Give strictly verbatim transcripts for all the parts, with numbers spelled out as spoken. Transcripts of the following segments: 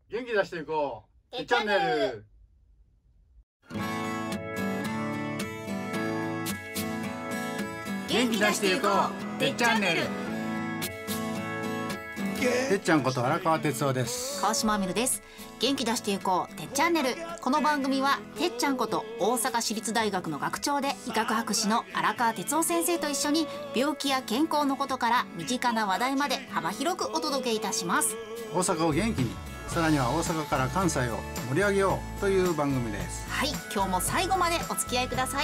元気出していこう。てっチャンネル。元気出していこう。てっチャンネル。てっちゃんこと荒川哲夫です。 川島明です。元気出していこうてっチャンネル。この番組はてっちゃんこと大阪市立大学の学長で医学博士の荒川哲夫先生と一緒に病気や健康のことから身近な話題まで幅広くお届けいたします。 大阪を元気に、さらには大阪から関西を盛り上げようという番組です。 はい、今日も最後までお付き合いください。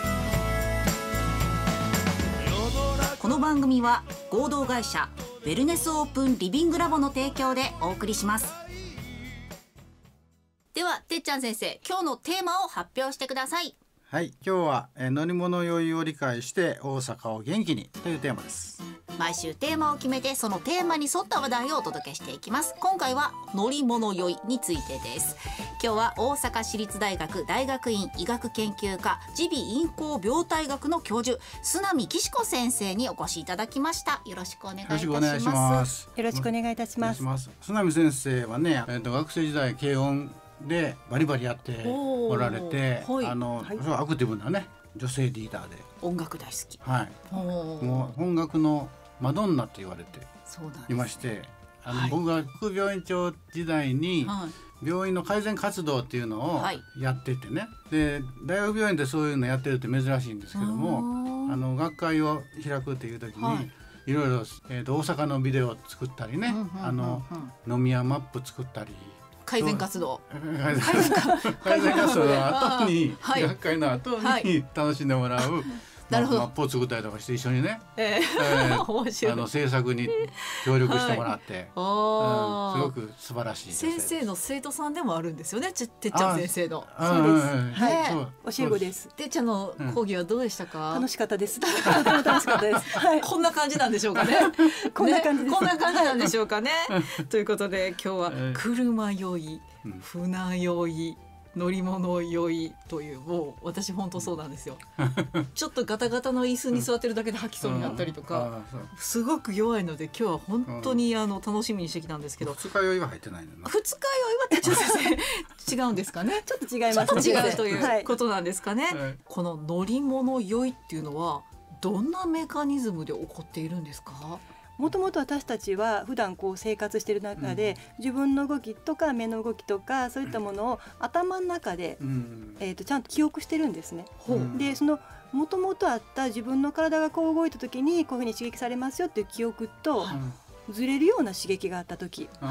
この番組は合同会社ウェルネスオープンリビングラボの提供でお送りします。ではてっちゃん先生、今日のテーマを発表してください。 はい、今日はえ乗り物酔いを理解して大阪を元気にというテーマです。 毎週テーマを決めてそのテーマに沿った話題をお届けしていきます。今回は乗り物酔いについてです。今日は大阪市立大学大学院医学研究科耳鼻咽喉病態学の教授須波紀子先生にお越しいただきました。よろしくお願いいたします。 よろしくお願いいたします。 須波先生はね、えー、と学生時代軽音でバリバリやっておられて、はい、あの、はい、アクティブなね女性リーダーで音楽大好き、 はい、もう音楽のマドンナと言われていまして、あの、はい、僕が副病院長時代に病院の改善活動っていうのをやっててね、はい、で大学病院でそういうのやってるって珍しいんですけども、あの学会を開くっていう時に、はい、いろいろ、えー、と大阪のビデオを作ったりね、あの飲み屋マップ作ったり改善活動改善活動の後に、はい、学会の後に楽しんでもらうマップを作ったりとかして一緒にね、えーえー、面白いあの制作に協力してもらって、はい、うん、すごく素晴らしい先生の生徒さんでもあるんですよね、てっちゃん先生の。 そうです、はい、教え子です。 てっちゃんの講義はどうでしたか？ 楽しかったです。とても楽しかったです、はい、 こんな感じなんでしょうかねこんな感じです、 ね、こんな感じなんでしょうかねということで今日は車酔い、船酔い、乗り物酔いという、もう私本当そうなんですよちょっとガタガタの椅子に座ってるだけで吐きそうになったりとか、すごく弱いので今日は本当にあの楽しみにしてきたんですけど、 二日酔いは入ってないのな。 二日酔いはってちょっと先生違うんですかね。 ちょっと違います、 ちょっと違うということなんですかね、 はい、 この乗り物酔いっていうのはどんなメカニズムで起こっているんですか？ もともと私たちは普段こう生活している中で、うん、自分の動きとか目の動きとかそういったものを頭の中で、うん、えー、とちゃんと記憶してるんですね、うん、でそのもともとあった自分の体がこう動いた時にこういうふうに刺激されますよっていう記憶と、うん、ずれるような刺激があった時、うん、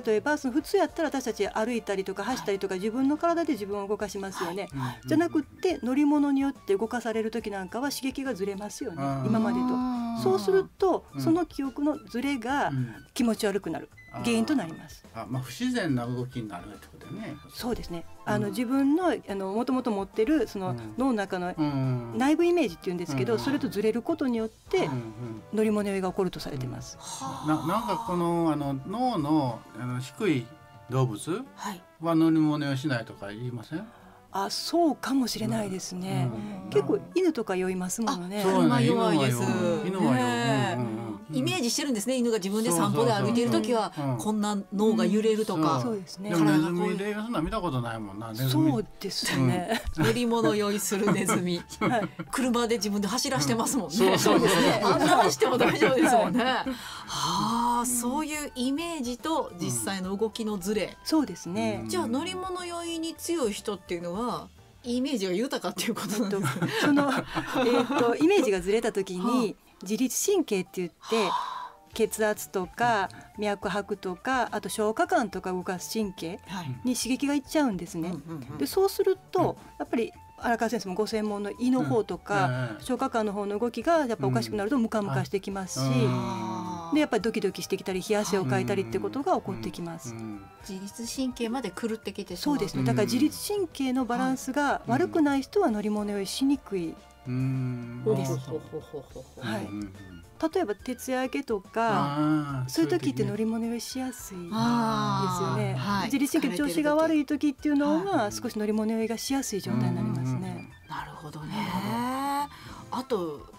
例えばその普通やったら私たち歩いたりとか走ったりとか自分の体で自分を動かしますよね、はい、じゃなくって乗り物によって動かされる時なんかは刺激がずれますよね、今までと。そうすると、うん、その記憶のずれが気持ち悪くなる、うん、原因となります。 あ、まあ、不自然な動きになるってことだね。 そうですね、あの、うん、自分のあのもともと持ってるその脳の中の内部イメージっていうんですけど、うん、それとずれることによって乗り物酔いが起こるとされています、 うんうん、な, なんかこの、あの脳の、あの低い動物は乗り物酔いしないとか言いません？ あ、そうかもしれないですね、うん、結構犬とか酔いますものね。 そうね、弱いです。 犬は酔う、うんうんうん、 イメージしてるんですね。犬が自分で散歩で歩いている時はこんな脳が揺れるとか、 そうですね。 でもネズミでそんな見たことないもんな。 そうですね、 うん、乗り物酔いするネズミはい、車で自分で走らしてますもんね、 うん、そうですね、 あんな走っても大丈夫ですもんねはあ、そういうイメージと実際の動きのズレ、うん、 そうですね。 じゃあ乗り物酔いに強い人っていうのはイメージが豊かっていうことなんですか？ その、えー、とイメージがずれた時に自律神経って言って血圧とか脈拍とかあと消化管とか動かす神経に刺激がいっちゃうんですね。でそうするとやっぱり荒川先生もご専門の胃の方とか、うん、消化管の方の動きがやっぱおかしくなるとムカムカしてきますし、うん、でやっぱりドキドキしてきたり冷や汗をかいたりってことが起こってきます、うんうん、 自律神経まで狂ってきてしまう。そうですね、だから自律神経のバランスが悪くない人は乗り物酔いしにくいです、うん、はい、例えば徹夜明けとかそういう時って乗り物酔いしやすいですよね、はい、自律神経調子が悪い時っていうのは少し乗り物酔いがしやすい状態になりますね。 なるほどね。あと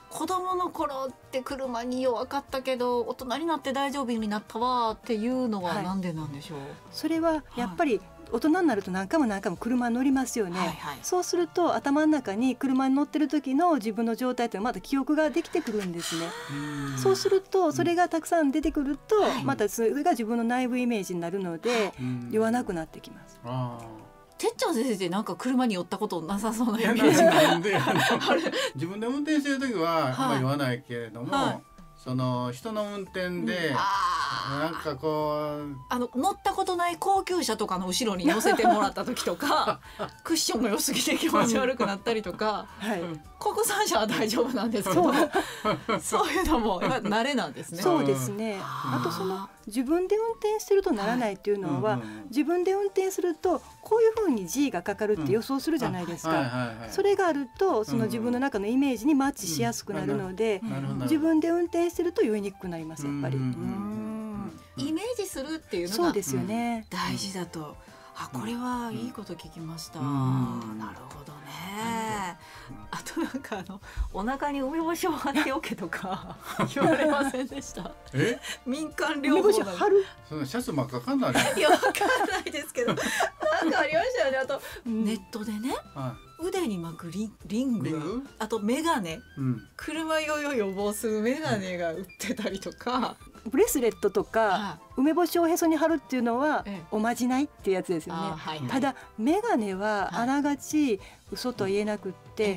子供の頃って車に弱かったけど大人になって大丈夫になったわっていうのはなんでなんでしょう。はい、 それはやっぱり、はい、大人になると何回も何回も車に乗りますよね。はいはい、そうすると頭の中に車に乗ってる時の自分の状態というのはまた記憶ができてくるんですね。そうするとそれがたくさん出てくると、うん、またそれが自分の内部イメージになるので酔わなくなってきます。 あてっちゃん先生ってなんか車に寄ったことなさそうなイメージなんで自分で運転してる時はあんまり言わないけれども、はい、その人の運転で、うん、なんかこうあの乗ったことない高級車とかの後ろに乗せてもらった時とかクッションが良すぎて気持ち悪くなったりとか、はい、国産車は大丈夫なんですけどそういうのもやっぱ慣れなんですね。 そうですね。あとその自分で運転してるとならないっていうのは、はい、自分で運転するとこういうふうに G がかかるって予想するじゃないですか。それがあるとその自分の中のイメージにマッチしやすくなるので、自分で運転してると酔いにくくなります。やっぱりイメージするっていうのがそうですよね。 大事だと。あ、これはいいこと聞きました。なるほどね。あとなんかあのお腹に梅干しを貼っておけとか言われませんでした。 え？ 民間療法貼る？ そのシャツ真っ赤かんない。 いやわかんないですけど、なんかありましたよね。あとネットでね。腕に巻くリン、リング、あとメガネ、うん、車酔いを予防するメガネが売ってたりとか、 ブレスレットとか、はあ、梅干しをへそに貼るっていうのは、ええ、おまじないっていうやつですよね。はいはい、ただメガネはあながち嘘と言えなくって、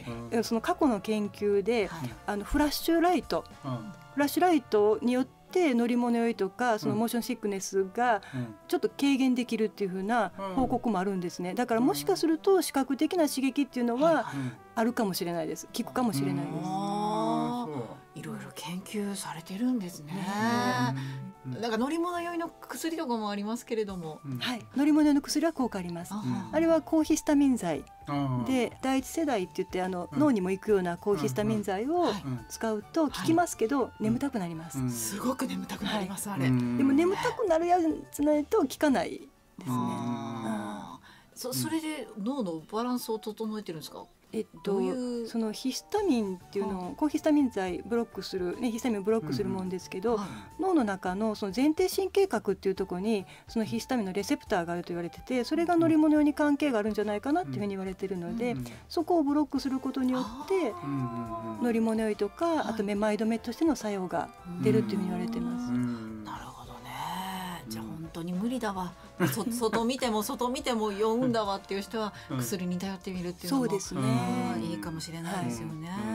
はい、その過去の研究で、はい、あのフラッシュライト、うん、フラッシュライトによって乗り物酔いとかそのモーションシックネスがちょっと軽減できるっていう風な報告もあるんですね。だからもしかすると視覚的な刺激っていうのはあるかもしれないです。効くかもしれないです。 いろいろ研究されてるんですね。なんか乗り物酔いの薬とかもありますけれども、 うん、はい、乗り物酔いの薬は効果あります。あ, あれは抗ヒスタミン剤で第一世代って言ってあの、うん、脳にも行くような抗ヒスタミン剤を使うと効きますけど、はい、眠たくなります、 うん、すごく眠たくなります、はい、あれ、 でも眠たくなるやつないと効かないですね。 そ, それで脳のバランスを整えてるんですか？ えっと、ううそのヒスタミンっていうのを抗ヒスタミン剤ブロックする、ね、ヒスタミンをブロックするもんですけど、うんはい、脳の中のその前庭神経核っていうところにそのヒスタミンのレセプターがあると言われてて、それが乗り物用に関係があるんじゃないかなっていうふうに言われてるので、うん、そこをブロックすることによって乗り物酔いとかあとめまい止めとしての作用が出るっていうふうに言われてます。 うんうん、なるほどね。じゃあ本当に無理だわ。そ外見ても外見ても酔うんだわっていう人は薬に頼ってみるっていうのも、うん、そうですね、いいかもしれないですよね。はい、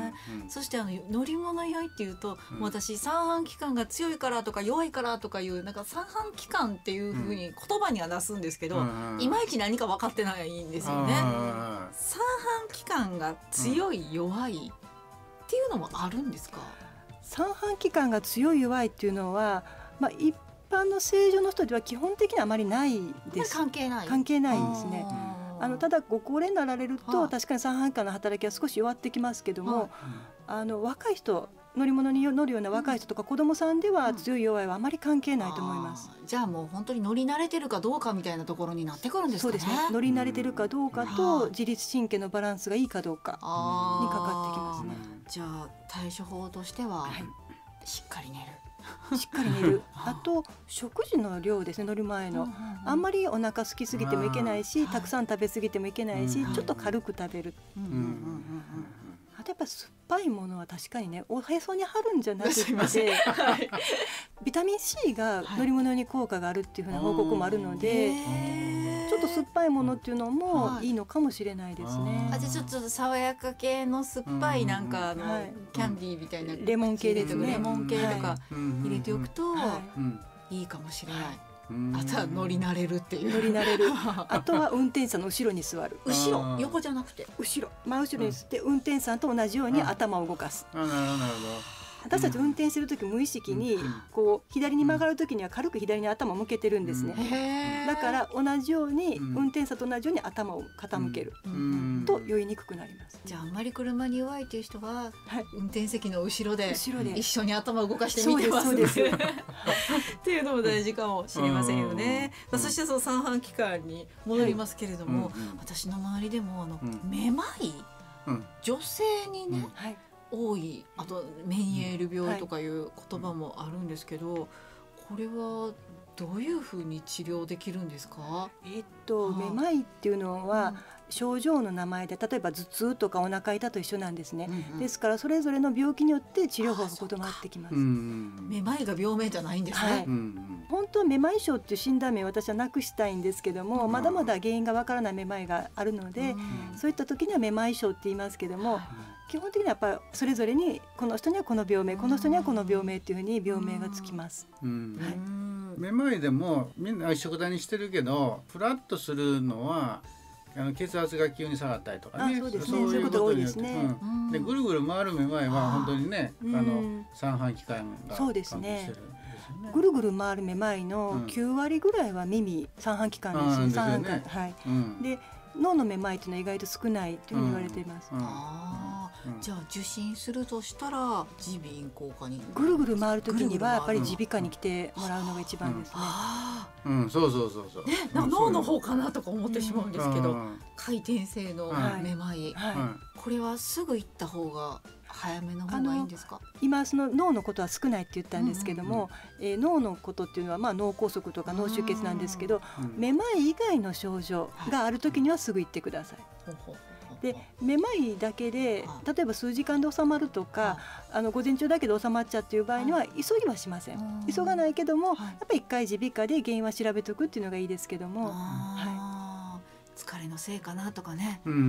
そしてあの乗り物酔いっていうと、うん、私三半規管が強いからとか弱いからとかいうなんか三半規管っていうふうに言葉には出すんですけど、うん、いまいち何か分かってないんですよね。三半規管が強い弱いっていうのもあるんですか？ 三半規管が強い弱いっていうのは、まあ、一一般の正常の人では基本的にはあまりないです。 関係ない関係ないですね。あのただご高齢になられると、はあ、確かに三半規管の働きは少し弱ってきますけども、はあ、あの若い人乗り物に乗るような若い人とか子供さんでは強い弱いはあまり関係ないと思います。 うん、じゃあもう本当に乗り慣れてるかどうかみたいなところになってくるんですかね。 そうですね。乗り慣れてるかどうかと自律神経のバランスがいいかどうかにかかってきますね。 じゃあ対処法としては、はい、しっかり寝る。 しっかり寝る。あと食事の量ですね。乗る前のあんまりお腹空きすぎてもいけないし、たくさん食べ過ぎてもいけないし、ちょっと軽く食べる。あとやっぱ酸っぱいものは確かにね、おへそに貼るんじゃなくてビタミン C が乗り物に効果があるっていうふうな報告もあるので、ちょっと酸っぱいものっていうのもいいのかもしれないですね。 あ、じゃあちょっと爽やか系の酸っぱいなんかあの、はい、キャンディーみたいなレモン系ですね。 レモン系とか入れておくといいかもしれない。あとは乗り慣れるっていう。 乗り慣れる。あとは運転手さんの後ろに座る。 後ろ、横じゃなくて後ろ、真後ろに座って運転手さんと同じように頭を動かす。 なるほどなるほど。 私たち運転してる時無意識にこう左に曲がる時には軽く左に頭を向けてるんですね。だから同じように運転者と同じように頭を傾けると酔いにくくなります。 じゃああんまり車に弱いという人は運転席の後ろで一緒に頭を動かしてみてますっていうのも大事かもしれませんよね。そしてその三半規管に戻りますけれども、私の周りでもあのめまい、女性にね多い、あとメニエール病とかいう言葉もあるんですけど、はい、これはどういうふうに治療できるんですか？ えっとめまいっていうのは、うん、症状の名前で例えば頭痛とかお腹痛と一緒なんですね、うんうん、ですからそれぞれの病気によって治療法が異なってきます。 めまいが病名じゃないんですね、はい、 本当はめまい症っていう診断名を私はなくしたいんですけども、うん、まだまだ原因がわからないめまいがあるので、うん、そういった時にはめまい症って言いますけども、うん、基本的にはやっぱりそれぞれにこの人にはこの病名、この人にはこの病名っていうふうに病名がつきます、うんはい、めまいでもみんな一緒くたにしてるけど、フラッとするのはあの血圧が急に下がったりとかね、 そうですね、そういうことが多いですね、 うん、でぐるぐる回るめまいは本当にね、あの三半規管がそうですね、ぐるぐる回るめまいのきゅうわりぐらいは耳、三半規管です。三半規管、はい、うん、で脳のめまいっていうのは意外と少ないというふうに言われています、うんうん、 あ、じゃあ受診するとしたら耳鼻咽喉科に、 ぐるぐる回る時にはやっぱり耳鼻科に来てもらうのが一番ですね、 うん、うん、そうそうそうそう、 ね、脳の方かなとか思ってしまうんですけど、うん、回転性のめまい、はいはい、これはすぐ行った方が早めの方がいいんですか？ 今その脳のことは少ないって言ったんですけども、うんうんうん、えー、脳のことっていうのはまあ脳梗塞とか脳出血なんですけど、めまい以外の症状がある時にはすぐ行ってください。でめまいだけで例えば数時間で収まるとか、あの午前中だけで収まっちゃうっていう場合には急ぎはしません。急がないけども、やっぱり一回耳鼻科で原因は調べとくっていうのがいいですけども、はい、 疲れのせいかなとかね、うん、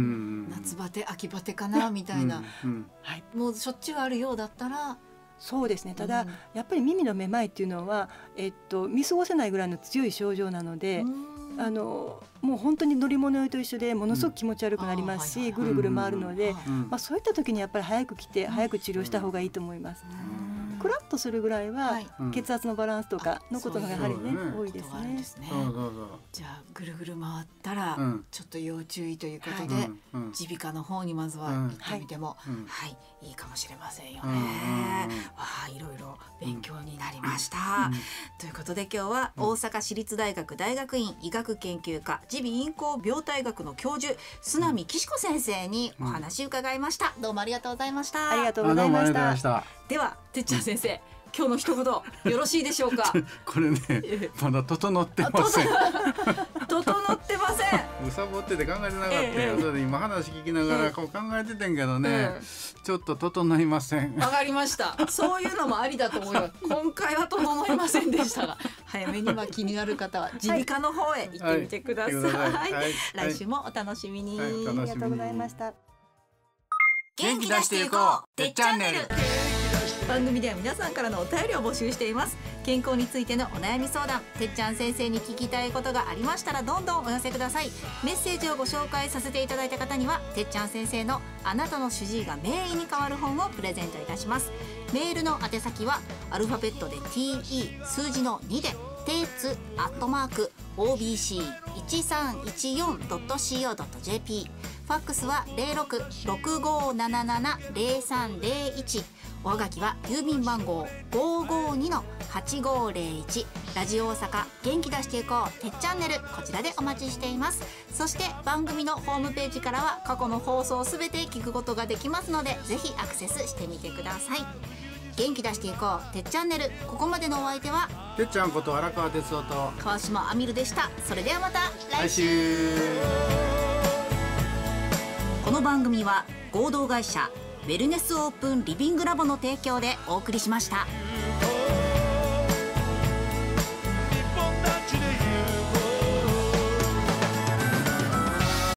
夏バテ秋バテかなみたいな、うんうん、はい、もうしょっちゅうあるようだったら、 そうですね、ただ、うん、やっぱり耳のめまいっていうのは、えっと、見過ごせないぐらいの強い症状なので、あのもう本当に乗り物酔いと一緒でものすごく気持ち悪くなりますし、うん、ぐるぐる回るので、うん、まあ、そういった時にやっぱり早く来て早く治療した方がいいと思います、うん、クラッとするぐらいは血圧のバランスとかのことがやはりね、多いですね。 じゃあぐるぐる回ったらちょっと要注意ということで、耳鼻科の方にまずは行ってみても、うん、はい、いいかもしれませんよね、うん、わあ、いろいろ勉強になりました、うん、ということで今日は大阪市立大学大学院医学研究科耳鼻咽喉病態学の教授須波紀子先生にお話伺いました、うん、どうもありがとうございました。 ありがとうございました。 ではてっちゃん先生、今日の一言よろしいでしょうか？ これね、まだ整ってません。 整ってません。 むさぼってて考えてなかったよ、ええ、それで今話聞きながらこう考えててんけどね、ええ、ちょっと整いません。 わかりました。そういうのもありだと思います。今回は整いませんでしたが、早めには気になる方は耳鼻科の方へ行ってみてください、はいはいはい、来週もお楽しみに、はい、 ありがとうございました。 元気出していこう、てっチャンネル。番組では皆さんからのお便りを募集しています。健康についてのお悩み相談、てっちゃん先生に聞きたいことがありましたらどんどんお寄せください。メッセージをご紹介させていただいた方にはてっちゃん先生のあなたの主治医が名医に変わる本をプレゼントいたします。メールの宛先はアルファベットで ティーイー 数字のにでていつアットマーク オービーシーいちさんいちよんドットシーオードットジェーピー、 ファックスは ゼロろく ろくごなななな ゼロさんゼロいち、おはがきは郵便番号 ごーごーにのはちごーゼロいち、 ラジオ大阪元気出していこうてっチャンネル、こちらでお待ちしています。そして番組のホームページからは過去の放送すべて聞くことができますので、ぜひアクセスしてみてください。元気出していこうてっチャンネル、ここまでのお相手はてっちゃんこと荒川哲夫と川島あみるでした。それではまた来週。この番組は合同会社ウェルネスオープンリビングラボの提供でお送りしました。